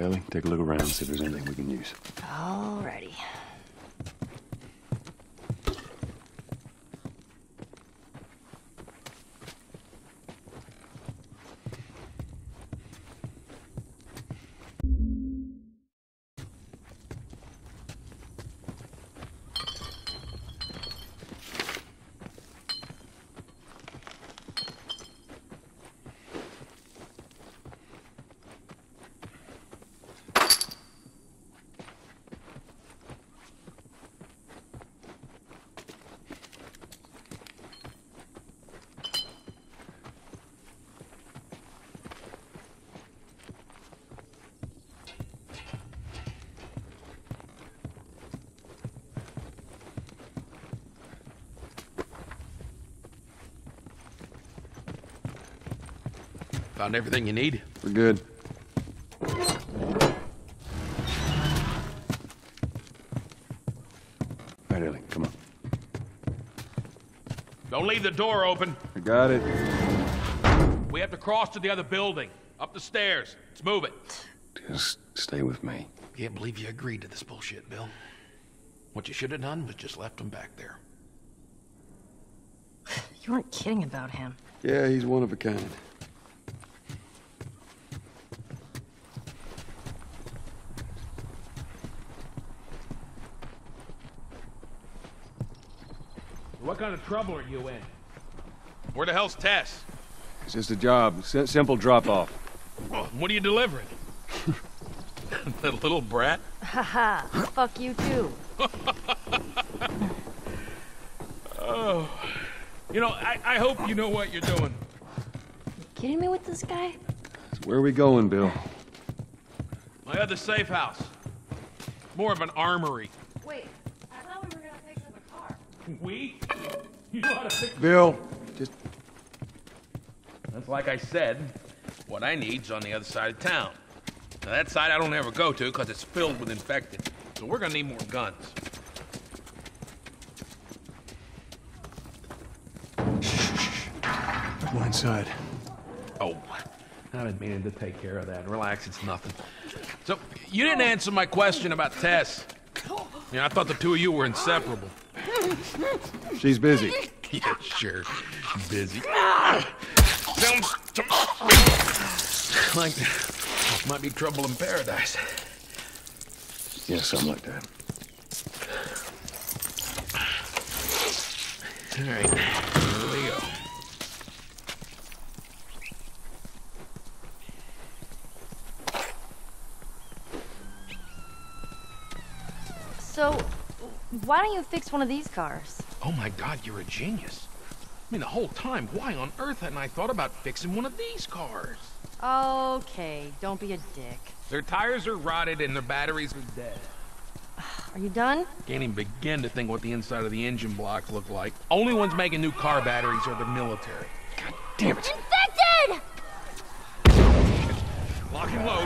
Ellie, take a look around, see if there's anything we can use. Alrighty. Found everything you need? We're good. All right, Ellie, come on. Don't leave the door open. I got it. We have to cross to the other building. Up the stairs. Let's move it. Just stay with me. Can't believe you agreed to this bullshit, Bill. What you should have done was just left him back there. You weren't kidding about him. Yeah, he's one of a kind. What kind of trouble are you in? Where the hell's Tess? It's just a job. Simple drop-off. Oh, what are you delivering? That little brat? Haha, fuck you too. Oh. You know, I hope you know what you're doing. You kidding me with this guy? So where are we going, Bill? My other safe house. More of an armory. Wait, I thought we were gonna fix up a car. We? You know how to fix... Bill, just... That's like I said. What I need's on the other side of town. Now that side I don't ever go to because it's filled with infected. So we're gonna need more guns. Go inside. Oh, I've been meaning to take care of that. Relax, it's nothing. So, you didn't answer my question about Tess. I thought the two of you were inseparable. She's busy. Yeah, sure. Busy. Sounds like might be trouble in paradise. Yeah, something like that. All right, here we go. So, why don't you fix one of these cars? Oh my God, you're a genius. I mean, the whole time, why on earth hadn't I thought about fixing one of these cars? Okay, don't be a dick. Their tires are rotted and their batteries are dead. Are you done? Can't even begin to think what the inside of the engine blocks look like. Only ones making new car batteries are the military. God damn it. Infected! Lock and load.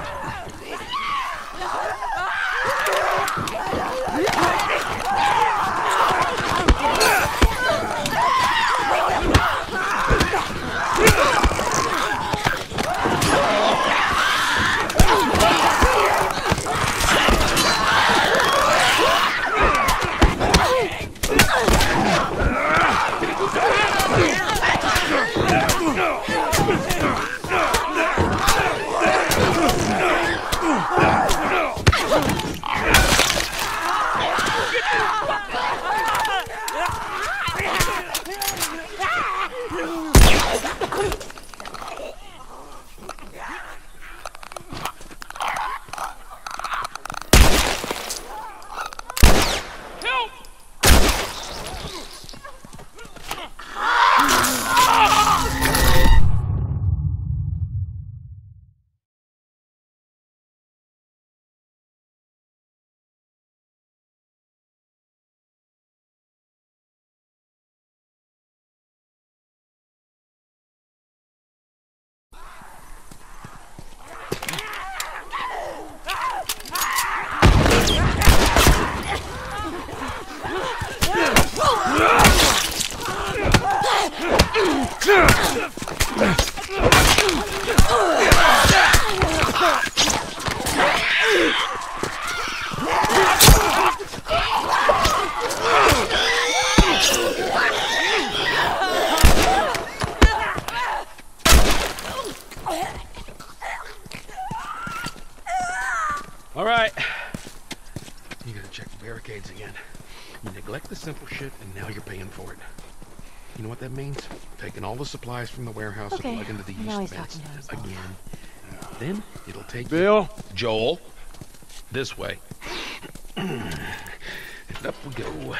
You gotta check the barricades again. You neglect the simple shit, and now you're paying for it. You know what that means? Taking all the supplies from the warehouse and plug into the now he's east fence talking to himself. again. Then it'll take Bill? Joel, this way. And up we go.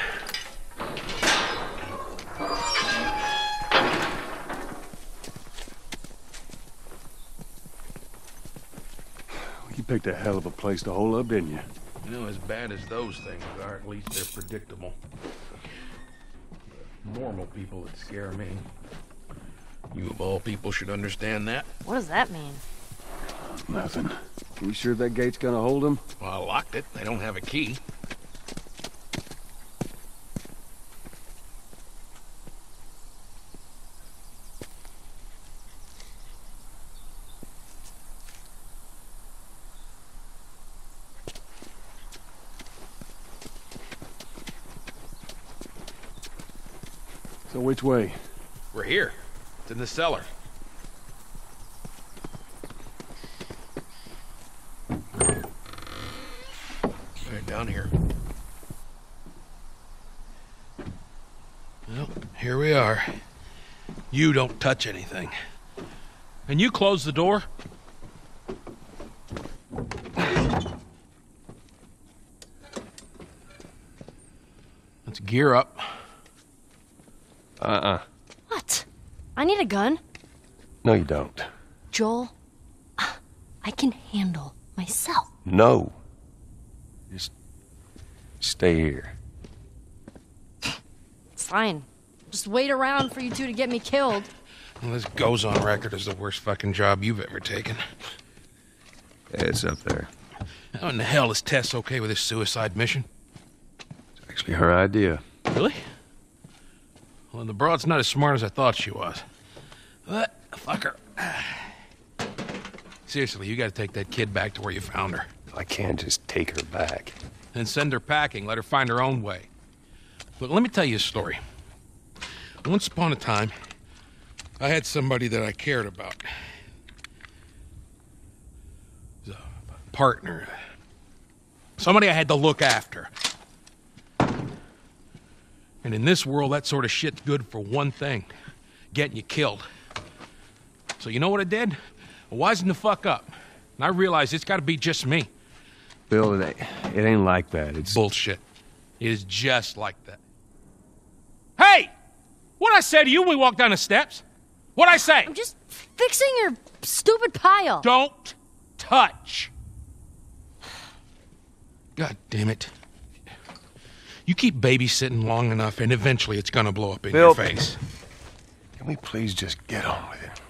You picked a hell of a place to hole up, didn't you? You know, as bad as those things are, at least they're predictable. Normal people that scare me. You of all people should understand that. What does that mean? Nothing. You sure that gate's gonna hold them? Well, I locked it. They don't have a key. So which way? We're here. It's in the cellar. Right down here. Well, here we are. You don't touch anything. And you close the door? Let's gear up. What? I need a gun. No, you don't. Joel, I can handle myself. No. Just stay here. It's fine. Just wait around for you two to get me killed. Well, this goes on record as the worst fucking job you've ever taken. Yeah, it's up there. How in the hell is Tess okay with this suicide mission? It's actually her idea. Really? Well, the broad's not as smart as I thought she was. But, fuck her. Seriously, you gotta take that kid back to where you found her. I can't just take her back. Then send her packing, let her find her own way. Look, let me tell you a story. Once upon a time, I had somebody that I cared about. It was a partner. Somebody I had to look after. And in this world, that sort of shit's good for one thing. Getting you killed. So you know what I did? I wisened the fuck up. And I realized it's gotta be just me. Bill, it ain't like that. It's Bullshit. It is just like that. Hey! What'd I say to you when we walked down the steps? What'd I say? I'm just fixing your stupid pile. Don't touch. God damn it. You keep babysitting long enough and eventually it's gonna blow up in Bill, your face. Can we please just get on with it?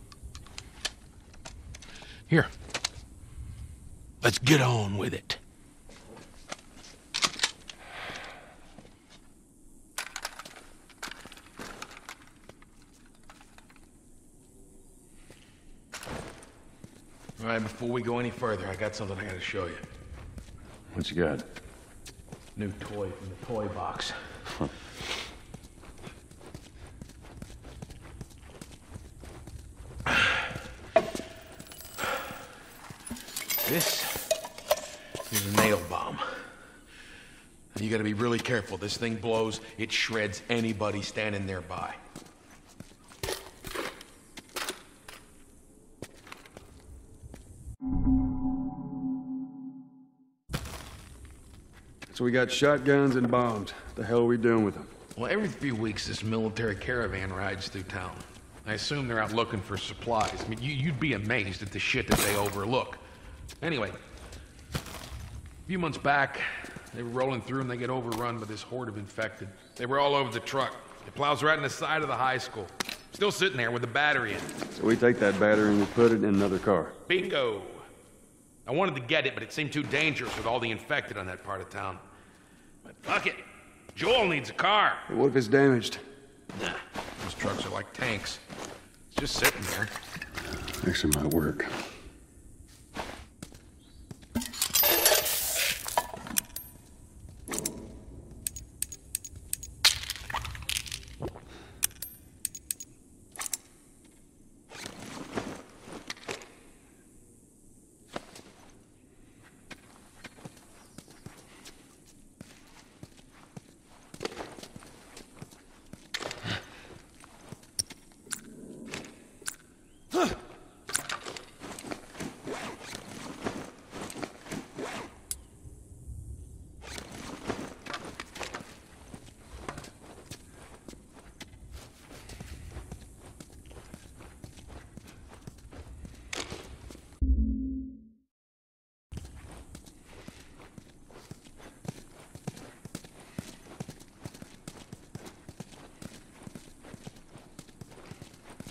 Here. Let's get on with it. All right, before we go any further, I got something I gotta show you. What you got? New toy from the toy box. This is a nail bomb. You gotta be really careful. This thing blows, it shreds anybody standing nearby. So we got shotguns and bombs. The hell are we doing with them? Well, every few weeks this military caravan rides through town. I assume they're out looking for supplies. I mean, you'd be amazed at the shit that they overlook. Anyway, a few months back, they were rolling through and they get overrun by this horde of infected. They were all over the truck. It plows right in the side of the high school. Still sitting there with the battery in. So we take that battery and we put it in another car. Bingo! I wanted to get it, but it seemed too dangerous with all the infected on that part of town. But fuck it. Joel needs a car. But what if it's damaged? Nah, those trucks are like tanks. It's just sitting there. Actually might work.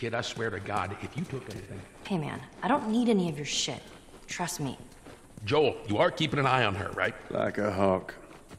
Kid, I swear to God, if you took anything... Hey, man, I don't need any of your shit. Trust me. Joel, you are keeping an eye on her, right? Like a hawk.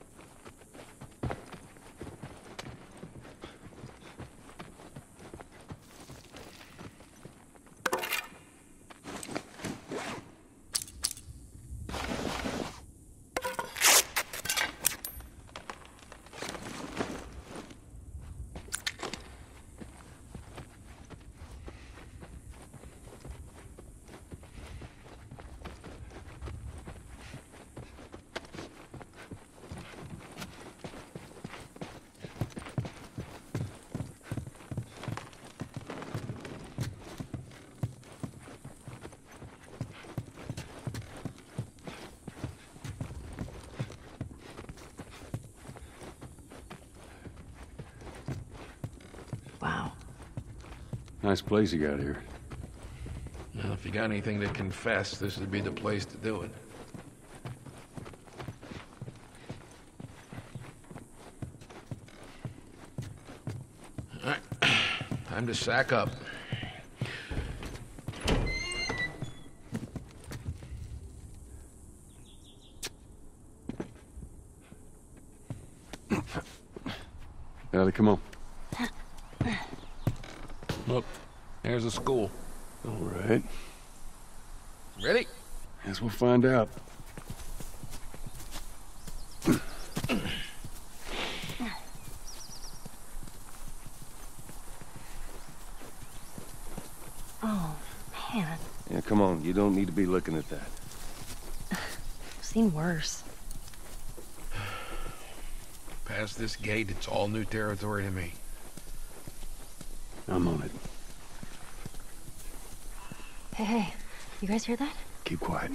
Wow. Nice place you got here. Well, if you got anything to confess, this would be the place to do it. All right. Time to sack up. Ellie, come on. Look, there's a school. All right. Ready? Guess we'll find out. Oh, man. Yeah, come on. You don't need to be looking at that. I've seen worse. Past this gate, it's all new territory to me. I'm on it. Hey, you guys hear that? Keep quiet.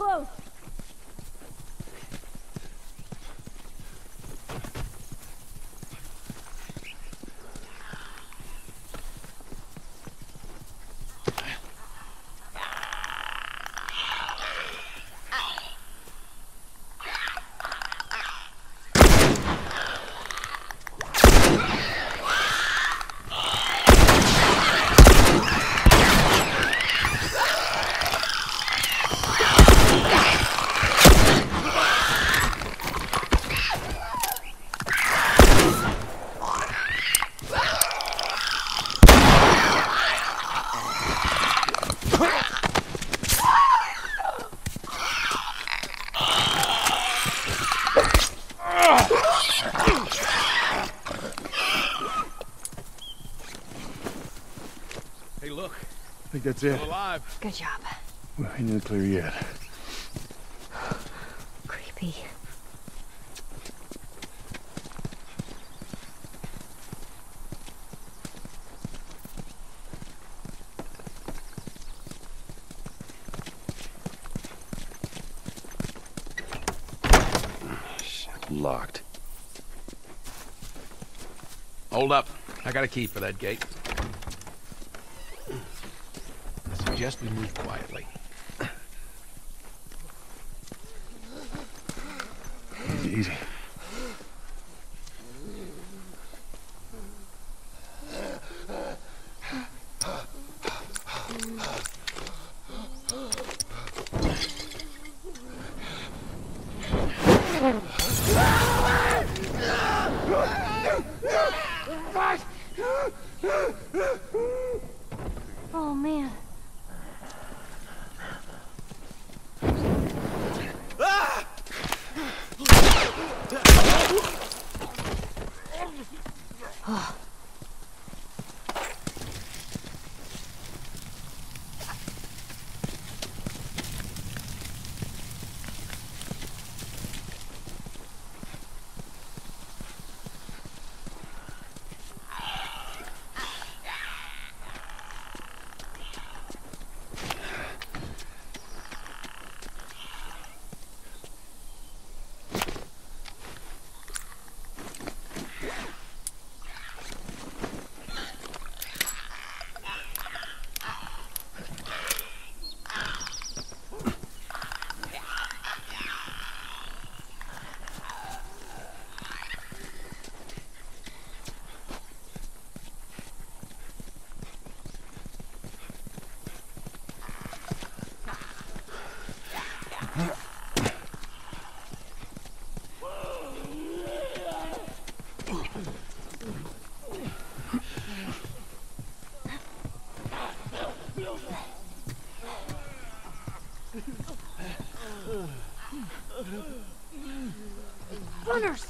close. Hey, look. I think that's it. Alive. Good job. We ain't in the clear yet. Creepy. Locked. Hold up. I got a key for that gate. I suggest we move quietly. Easy. Oh, man. Runners!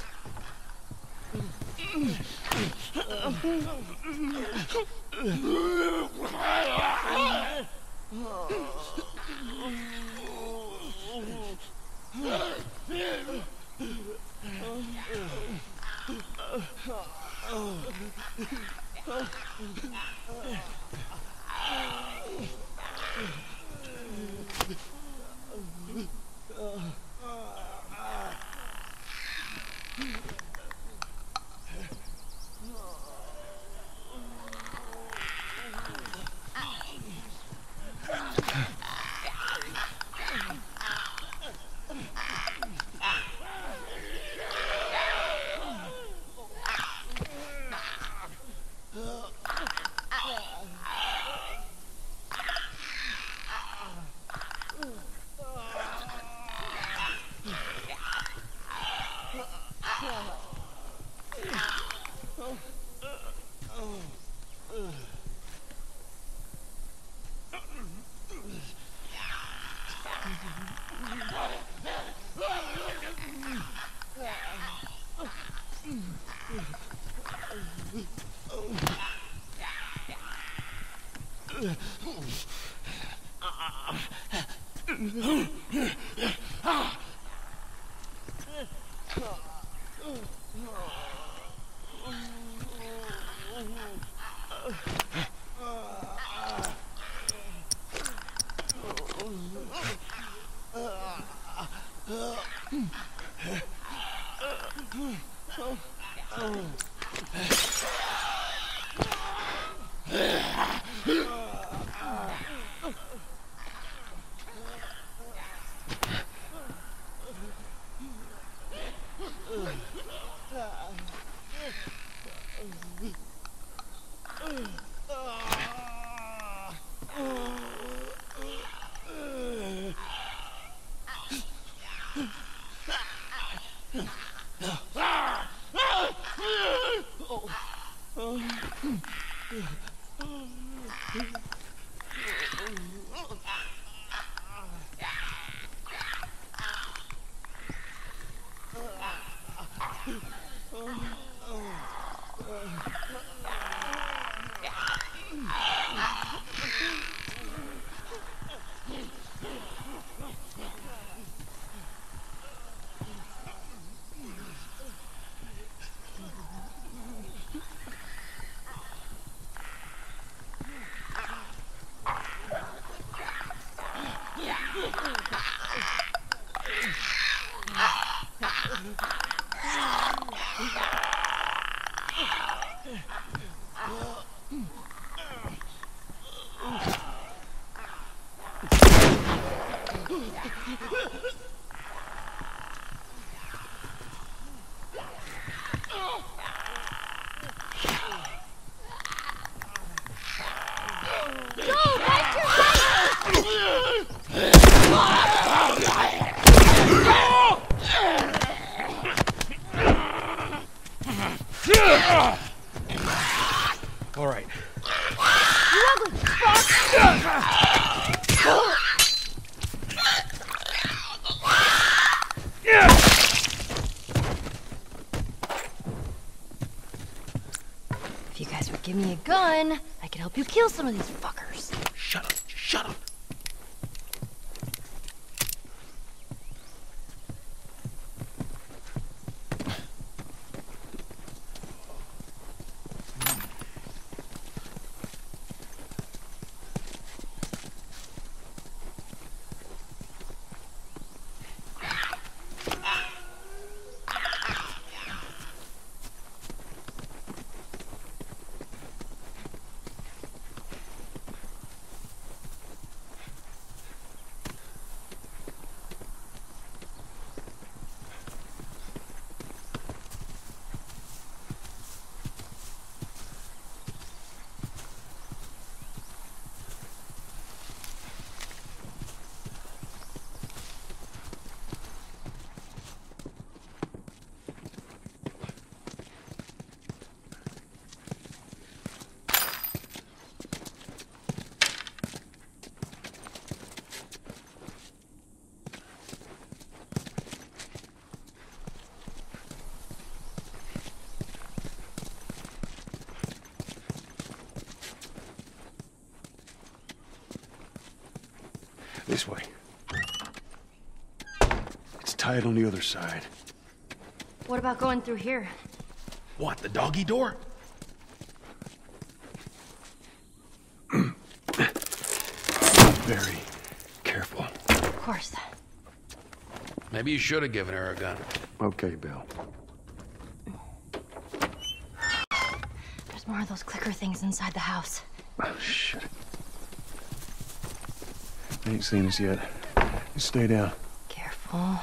All right. You ugly fuck! If you guys would give me a gun, I could help you kill some of these fuckers. Shut up. Shut up. This way. It's tied on the other side. What about going through here? What, the doggy door? Very careful. Of course. Maybe you should have given her a gun. Okay, Bill. There's more of those clicker things inside the house. Oh, shit. They ain't seen us yet. Just stay down. Careful.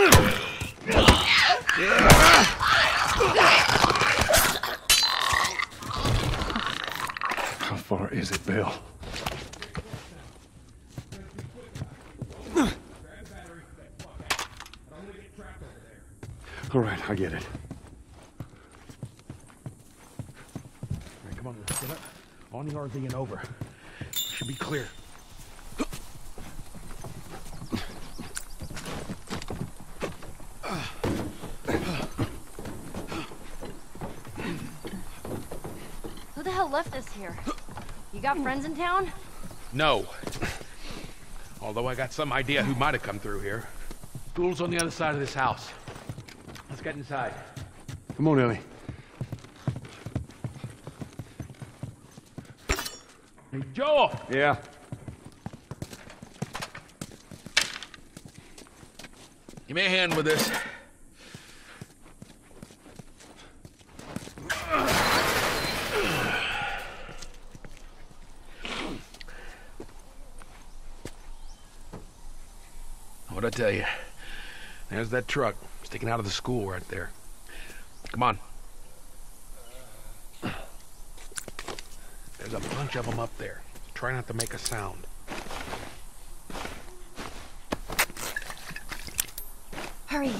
How far is it, Bill? All right, I get it. All right, come on, let's get up. On the RV and over. Should be clear. Who the hell left us here? You got friends in town? No. Although I got some idea who might have come through here. School's on the other side of this house. Let's get inside. Come on, Ellie. Hey, Joel! Yeah. Give me a hand with this. What'd I tell you? There's that truck sticking out of the school right there. Come on. There's a bunch of them up there. Try not to make a sound. Hurry.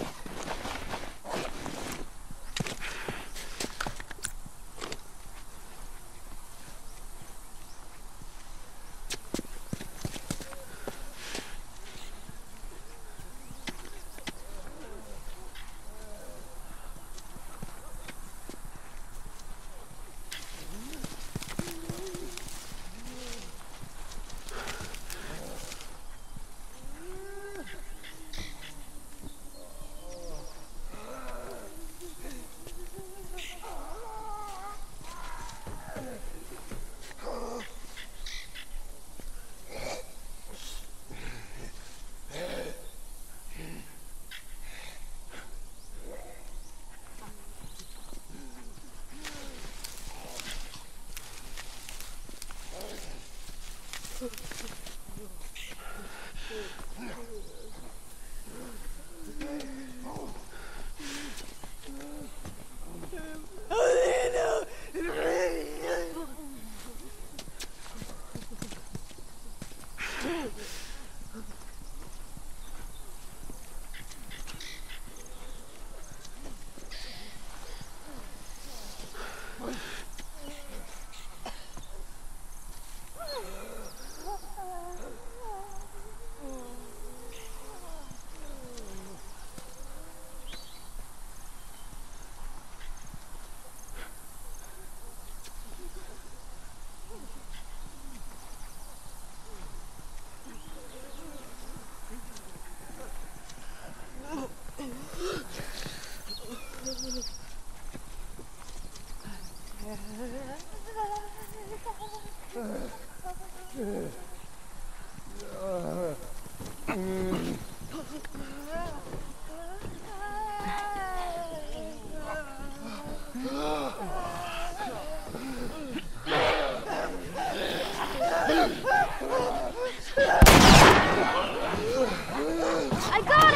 I got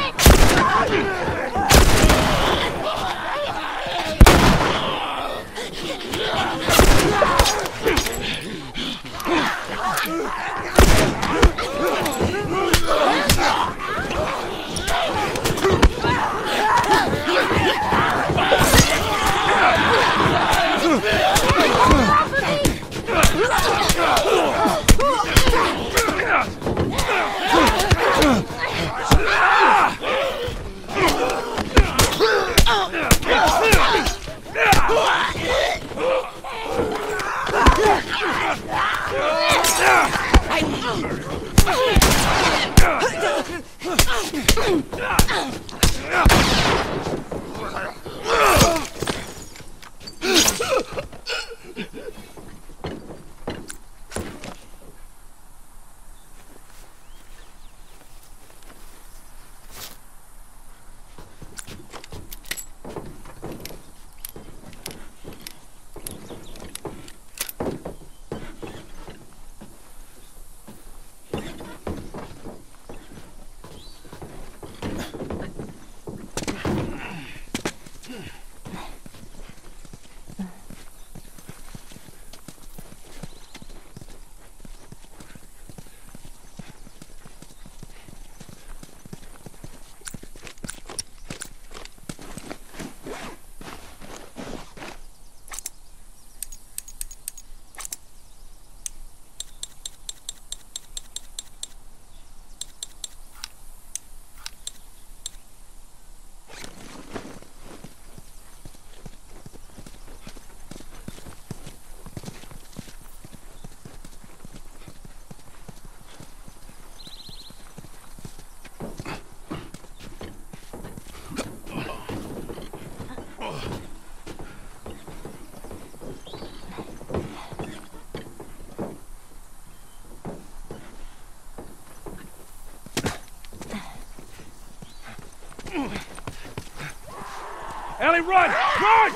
Ellie, run! Run!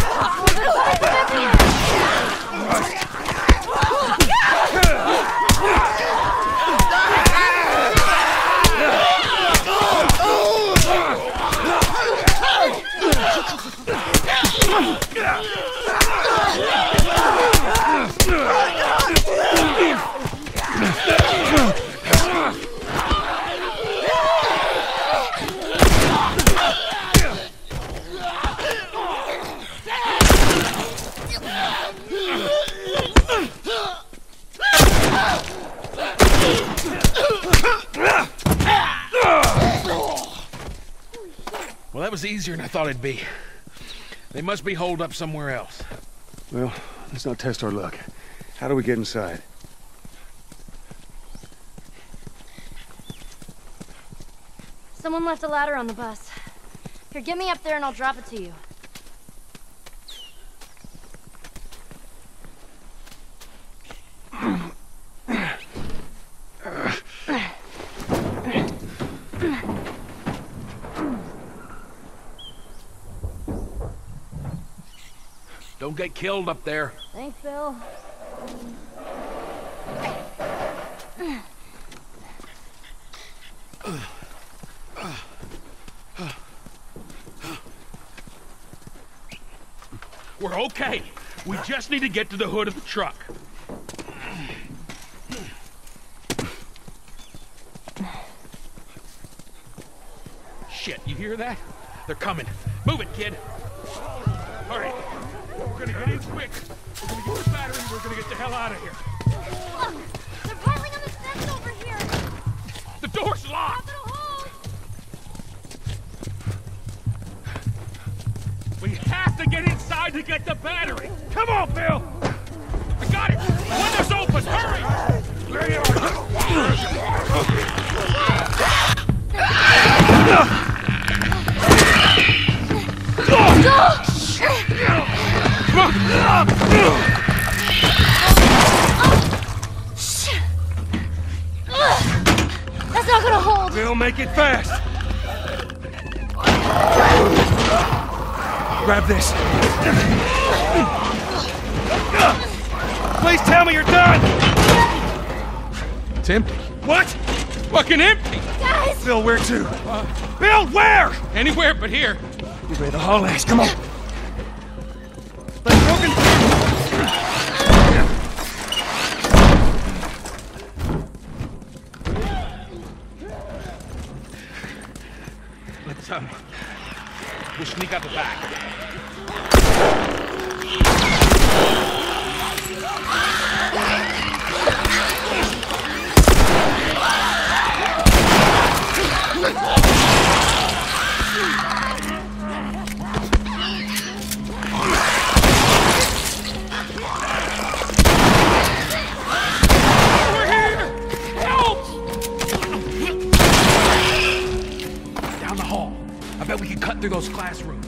Well, that was easier than I thought it'd be. They must be holed up somewhere else. Well, let's not test our luck. How do we get inside? Someone left a ladder on the bus. Here, get me up there and I'll drop it to you. Don't get killed up there. Thanks, Bill. We're okay. We just need to get to the hood of the truck. Shit, you hear that? They're coming. Move it, kid. All right. We're gonna get in quick. We're gonna get the battery and we're gonna get the hell out of here. Look! They're piling on the steps over here! The door's locked! Capital hold! We have to get inside to get the battery! Come on, Bill! I got it! The window's open! Hurry! There you That's not gonna hold! Bill, make it fast! Grab this. Please tell me you're done! It's empty. What? Fucking empty! Guys! Bill, where to? Bill, where? Anywhere but here. Where the hall is. Come on. Let's broken Let's, we'll sneak out the back. We're here! Help! Down the hall. I bet we can cut through those classrooms.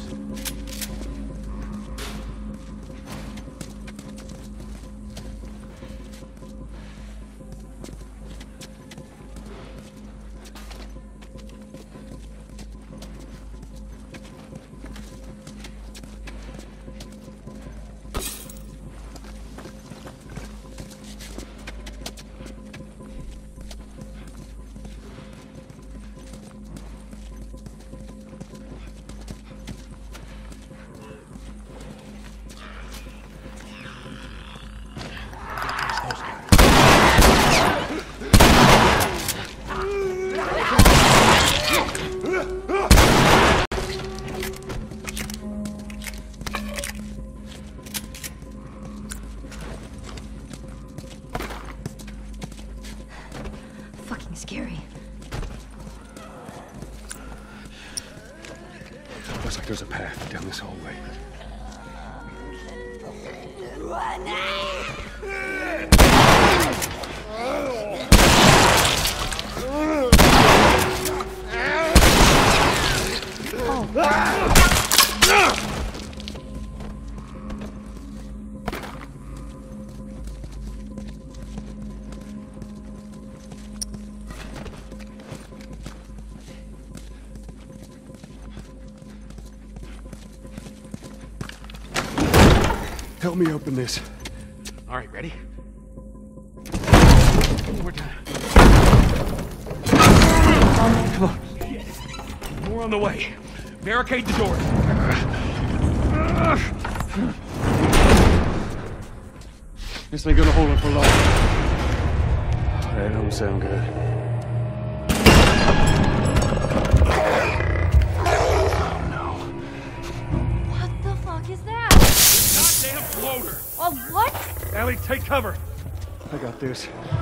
Fucking scary. Looks like there's a path down this hallway. Help me open this. All right, ready? One more time. Come on. More on the way. Barricade the door. This ain't gonna hold up for long. That don't sound good. What the fuck is that? Goddamn floater! Oh, what? Ellie, take cover. I got this.